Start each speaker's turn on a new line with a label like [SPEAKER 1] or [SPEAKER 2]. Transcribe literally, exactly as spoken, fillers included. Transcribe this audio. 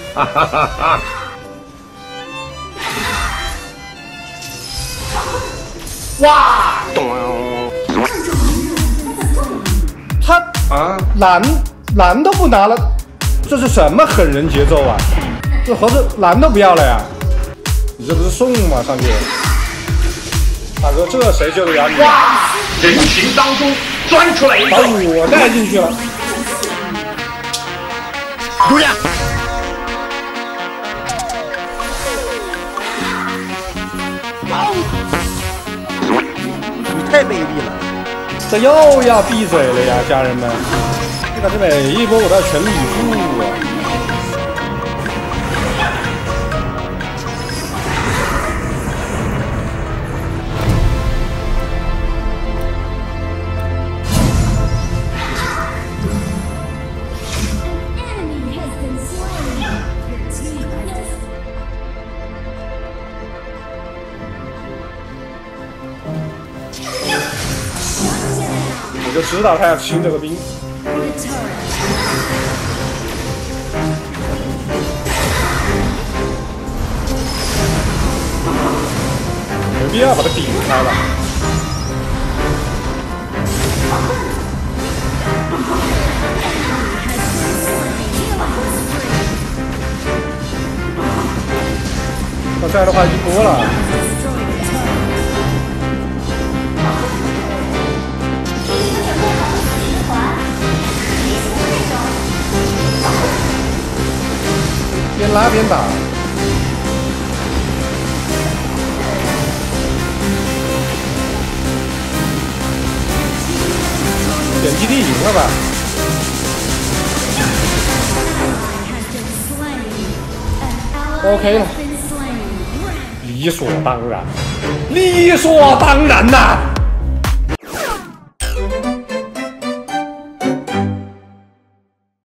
[SPEAKER 1] 哈哈哈哈！哇！
[SPEAKER 2] 他啊，蓝蓝都不拿了，这是什么狠人节奏啊？这盒子蓝都不要了呀？你这不是送吗？上去，大哥，这谁救的呀？
[SPEAKER 1] 哇！人群当中钻出来一个，
[SPEAKER 2] 把我带进去了。
[SPEAKER 1] 姑娘。
[SPEAKER 3] 你太卑鄙了！
[SPEAKER 2] 这又要闭嘴了呀，家人们！这可是每一波我都要全力以赴啊！我就知道他要清这个兵。没必要把它顶开了。他这样的话一波了。 边拉边打，点基地赢了吧？OK 了，理所当然，理所当然呐！